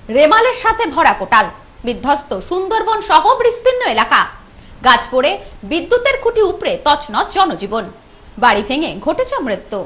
রেমালের সাথে ভরা কোটাল, বিধ্বস্ত সুন্দরবন সহ বিস্তীর্ণ এলাকা। গাছ পড়ে বিদ্যুতের খুঁটি উপড়ে তছনছ জনজীবন, বাড়ি ভেঙে ঘটেছে মৃত্যু।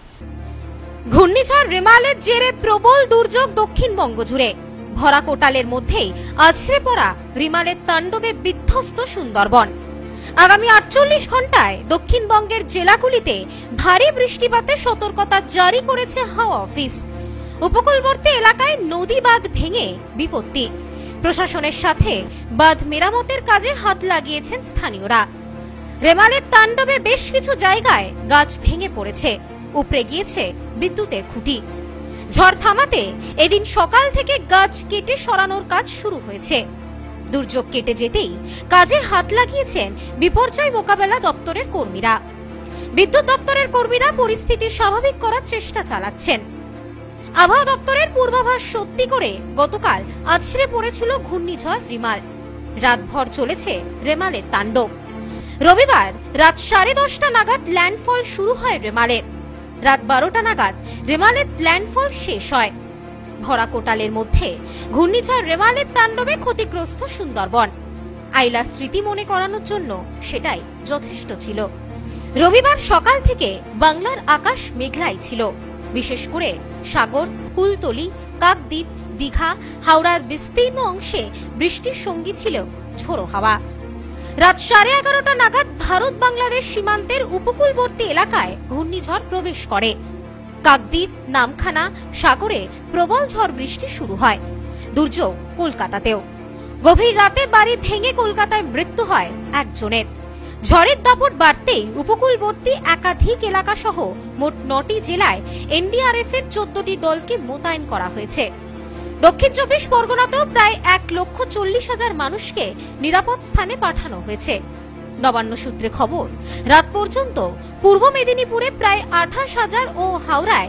ঘূর্ণিঝড় রেমালের জেরে প্রবল দুর্যোগ দক্ষিণবঙ্গ জুড়ে। ভরা কোটালের মধ্যেই আছড়ে পড়া রিমালের তাণ্ডবে বিধ্বস্ত সুন্দরবন। আগামী 48 ঘন্টায় দক্ষিণবঙ্গের জেলাগুলিতে ভারী বৃষ্টিপাতের সতর্কতা জারি করেছে হাওয়া অফিস। উপকূলবর্তী এলাকায় নদী বাঁধ ভেঙে বিপত্তি। প্রশাসনের সাথে বাঁধ মেরামতের কাজে হাত লাগিয়েছেন স্থানীয়রা। রেমালের তাণ্ডবে বেশ কিছু জায়গায় গাছ ভেঙে পড়েছে, উপড়ে গিয়েছে বিদ্যুতের খুঁটি। ঝড় থামাতে এদিন সকাল থেকে গাছ কেটে সরানোর কাজ শুরু হয়েছে। দুর্যোগ কেটে যেতেই কাজে হাত লাগিয়েছেন বিপর্যয় মোকাবেলা দপ্তরের কর্মীরা। বিদ্যুৎ দপ্তরের কর্মীরা পরিস্থিতি স্বাভাবিক করার চেষ্টা চালাচ্ছেন। আবহাওয়া দপ্তরের পূর্বাভাস সত্যি করে গতকাল আছড়ে পড়েছিল ঘূর্ণিঝড় রিমাল। রাতভর চলেছে রেমালের তাণ্ডব। রবিবার রাত 10:30 নাগাদ ল্যান্ডফল শুরু হয় রেমালের। রাত 12টা নাগাদ রেমালের ল্যান্ডফল শেষ হয়। ভরা কোটালের মধ্যে ঘূর্ণিঝড় রেমালের তাণ্ডবে ক্ষতিগ্রস্ত সুন্দরবন। আইলা স্মৃতি মনে করানোর জন্য সেটাই যথেষ্ট ছিল। রবিবার সকাল থেকে বাংলার আকাশ মেঘলাই ছিল। বিশেষ করে সাগর, কুলতলি, কাকদ্বীপ, দীঘা, হাওড়ার বিস্তীর্ণ অংশে বৃষ্টির সঙ্গী ছিল ঝোড়ো হাওয়া। রাত 11:30 নাগাদ ভারত বাংলাদেশ সীমান্তের উপকূলবর্তী এলাকায় ঘূর্ণিঝড় প্রবেশ করে। কাকদ্বীপ, নামখানা, সাগরে প্রবল ঝড় বৃষ্টি শুরু হয়। দুর্যোগ কলকাতাতেও। গভীর রাতে বাড়ি ভেঙে কলকাতায় মৃত্যু হয় একজনের। ঝড়ের দাপট বাড়তেই উপকূলবর্তী একাধিক এলাকা সহ মোট 9টি জেলায় এনডিআরএফ এর 14টি দলকে মোতায়েন করা হয়েছে। দক্ষিণ 24 পরগনাতেও প্রায় 1,40,000 মানুষকে নিরাপদ স্থানে পাঠানো হয়েছে। নবান্ন সূত্রে খবর, রাত পর্যন্ত পূর্ব মেদিনীপুরে প্রায় 28,000 ও হাওড়ায়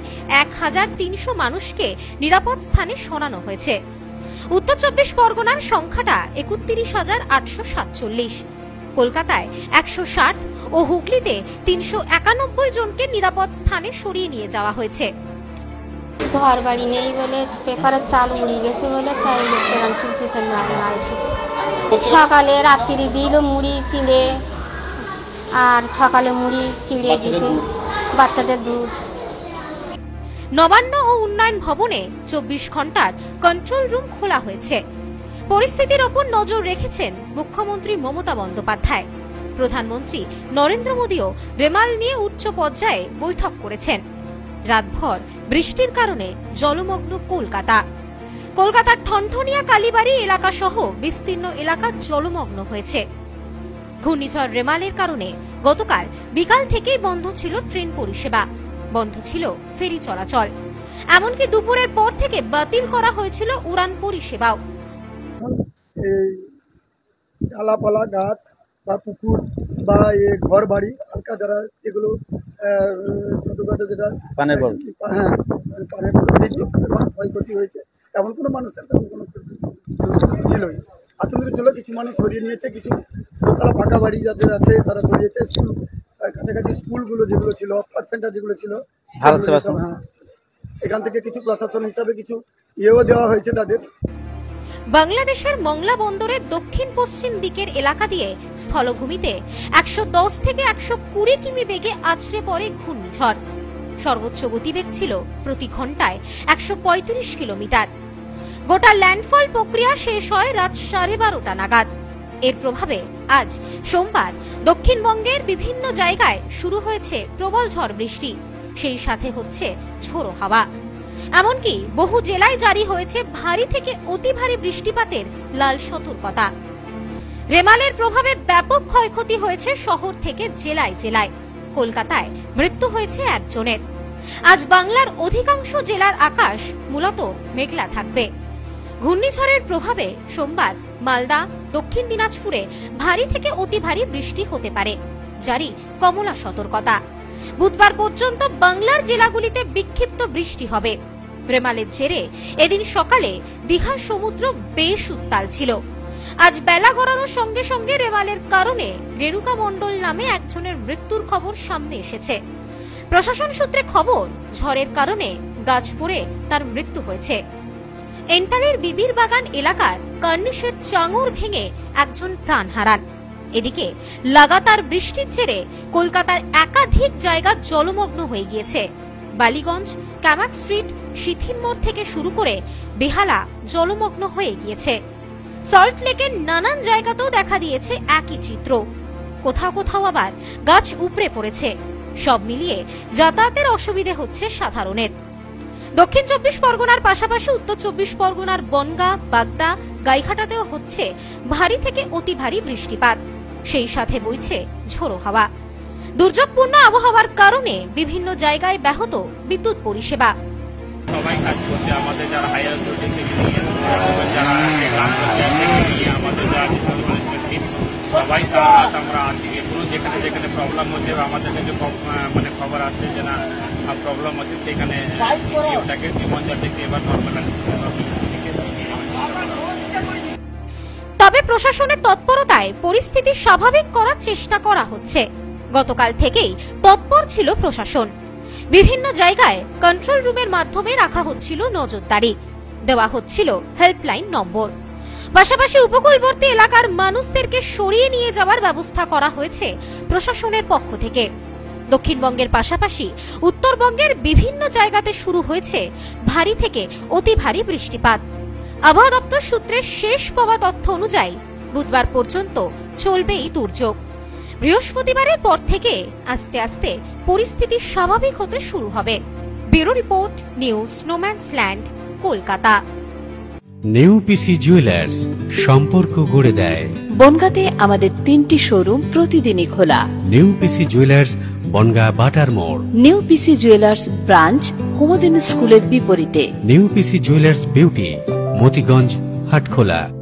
1,300 মানুষকে নিরাপদ স্থানে সরানো হয়েছে। উত্তর 24 পরগনার সংখ্যাটা 31,847, কলকাতায় 160 ও হুগলিতে 391 জনকে নিরাপদ স্থানে সরিয়ে নিয়ে যাওয়া হয়েছে। ঘর বাড়ি নেই বলে পেপারের চাল উড়িয়ে গেছে বলে তাই চিতে না এসেছে। সকালে রাত্রি দিল মুড়ি চিড়ে, আর সকালে মুড়ি চিড়ে দিছে বাচ্চাদের দুধ। নবান্ন ও উন্নয়ন ভবনে 24 ঘন্টার কন্ট্রোল রুম খোলা হয়েছে। পরিস্থিতির ওপর নজর রেখেছেন মুখ্যমন্ত্রী মমতা বন্দ্যোপাধ্যায়। প্রধানমন্ত্রী নরেন্দ্র মোদীও রেমাল নিয়ে উচ্চ পর্যায়ে বৈঠক করেছেন। রাতভর বৃষ্টির কারণে জলমগ্ন কলকাতা। কলকাতার ঠনঠনিয়া কালীবাড়ি এলাকা সহ বিস্তীর্ণ এলাকা জলমগ্ন হয়েছে। ঘূর্ণিঝড় রেমালের কারণে গতকাল বিকাল থেকেই বন্ধ ছিল ট্রেন পরিষেবা, বন্ধ ছিল ফেরি চলাচল। এমনকি দুপুরের পর থেকে বাতিল করা হয়েছিল উড়ান পরিষেবাও। এই ডালাপালা গাছ বা পুকুর বা ঘর বাড়ি হালকা যারা যেগুলো ছোটখাটো যেটা পানের ক্ষয়ক্ষতি হয়েছে, তেমন কোনো মানুষের তেমন কোনো ছিলই। আচমকা ছিল, কিছু মানুষ সরিয়ে নিয়েছে, কিছু দোতলা পাকা বাড়ি যাদের আছে তারা সরিয়েছে। স্কুল কাছাকাছি স্কুলগুলো যেগুলো ছিল, অফার সেন্টার যেগুলো ছিল, এখান থেকে কিছু প্রশাসন হিসাবে কিছু ইয়েও দেওয়া হয়েছে তাদের। বাংলাদেশের মংলা বন্দরের দক্ষিণ পশ্চিম দিকের এলাকা দিয়ে স্থলভূমিতে 110 থেকে 120 কিমি বেগে আছড়ে পড়ে ঘূর্ণিঝড়। সর্বোচ্চ গতিবেগ ছিল প্রতি ঘন্টায় 135 কিলোমিটার। গোটা ল্যান্ডফল প্রক্রিয়া শেষ হয় রাত 12:30 নাগাদ। এর প্রভাবে আজ সোমবার দক্ষিণবঙ্গের বিভিন্ন জায়গায় শুরু হয়েছে প্রবল ঝড় বৃষ্টি, সেই সাথে হচ্ছে ঝোড়ো হাওয়া। এমনকি বহু জেলায় জারি হয়েছে ভারী থেকে অতি ভারী বৃষ্টিপাতের লাল সতর্কতা। রেমালের প্রভাবে ব্যাপক ক্ষয়ক্ষতি হয়েছে শহর থেকে জেলায় জেলায়। কলকাতায় মৃত্যু হয়েছে একজনের। আজ বাংলার অধিকাংশ জেলার আকাশ মূলত মেঘলা থাকবে। ঘূর্ণিঝড়ের প্রভাবে সোমবার মালদা, দক্ষিণ দিনাজপুরে ভারী থেকে অতি ভারী বৃষ্টি হতে পারে, জারি কমলা সতর্কতা। বুধবার পর্যন্ত বাংলার জেলাগুলিতে বিক্ষিপ্ত বৃষ্টি হবে। রেমালের জেরে এদিন সকালে দীঘার সমুদ্র বেশ উত্তাল ছিল। আজ বেলা গড়ানোর সঙ্গে সঙ্গে রেমালের কারণে রেণুকা মণ্ডল নামে একজনের মৃত্যুর খবর সামনে এসেছে। প্রশাসন সূত্রে খবর, ঝড়ের কারণে গাছ পড়ে তার মৃত্যু হয়েছে। এন্টালের বিবির বাগান এলাকার কর্নিশের চাঙর ভেঙে একজন প্রাণ হারান। এদিকে লাগাতার বৃষ্টির জেরে কলকাতার একাধিক জায়গা জলমগ্ন হয়ে গিয়েছে। বালিগঞ্জ, কামাক স্ট্রিট, শিথিল মোড় থেকে শুরু করে বেহালা জলমগ্ন হয়ে গিয়েছে। সল্ট লেকের নানান জায়গাতেও দেখা দিয়েছে একই চিত্র। কোথাও কোথাও আবার গাছ উপড়ে পড়েছে। সব মিলিয়ে যাতায়াতের অসুবিধে হচ্ছে সাধারণের। দক্ষিণ 24 পরগনার পাশাপাশি উত্তর 24 পরগনার বনগাঁ, বাগদা, গাইঘাটাতেও হচ্ছে ভারী থেকে অতি ভারী বৃষ্টিপাত, সেই সাথে বইছে ঝোড়ো হাওয়া। দুর্যোগপূর্ণ আবহাওয়ার কারণে বিভিন্ন জায়গায় ব্যাহত বিদ্যুৎ পরিষেবা। সবাই কাজ করছে, আমাদের যারা হায়ার অথরিটি থেকে নিয়ে যারা গ্রাম পঞ্চায়েত থেকে নিয়ে আমাদের যারা টিম সবাই সারা রাত আমরা আছি। এগুলো যেখানে যেখানে প্রবলেম হচ্ছে বা আমাদের কাছে মানে খবর আসছে যে না প্রবলেম হচ্ছে, সেখানে ওটাকে জীবনযাত্রা থেকে এবার নর্মাল। তবে প্রশাসনের তৎপরতায় পরিস্থিতি স্বাভাবিক করার চেষ্টা করা হচ্ছে। গতকাল থেকেই তৎপর ছিল প্রশাসন। বিভিন্ন জায়গায় কন্ট্রোল রুমের মাধ্যমে রাখা হচ্ছিল নজরদারি, দেওয়া হচ্ছিল হেল্পলাইন নম্বর। পাশাপাশি উপকূলবর্তী এলাকার মানুষদেরকে সরিয়ে নিয়ে যাওয়ার ব্যবস্থা করা হয়েছে প্রশাসনের পক্ষ থেকে। দক্ষিণবঙ্গের পাশাপাশি উত্তরবঙ্গের বিভিন্ন জায়গাতে শুরু হয়েছে ভারী থেকে অতি ভারী বৃষ্টিপাত। আবহাওয়া দপ্তর সূত্রে শেষ পাওয়া তথ্য অনুযায়ী বুধবার পর্যন্ত চলবে এই দুর্যোগ। বৃহস্পতিবারের পর থেকে আস্তে আস্তে পরিস্থিতি স্বাভাবিক হতে শুরু হবে। ব্যুরো রিপোর্ট, নিউজ স্নোম্যান্সল্যান্ড, কলকাতা। নিউ পিসি জুয়েলার্স, সম্পর্ক গড়ে দেয়। বনগাঁতে আমাদের 3টি শোরুম প্রতিদিনই খোলা। নিউ পিসি জুয়েলার্স, বনগাঁ বাটার মোড়। New PC jewellers branch Kumudini স্কুলের বিপরীতে। New PC jewellers beauty, Motiganj, Hatkhola.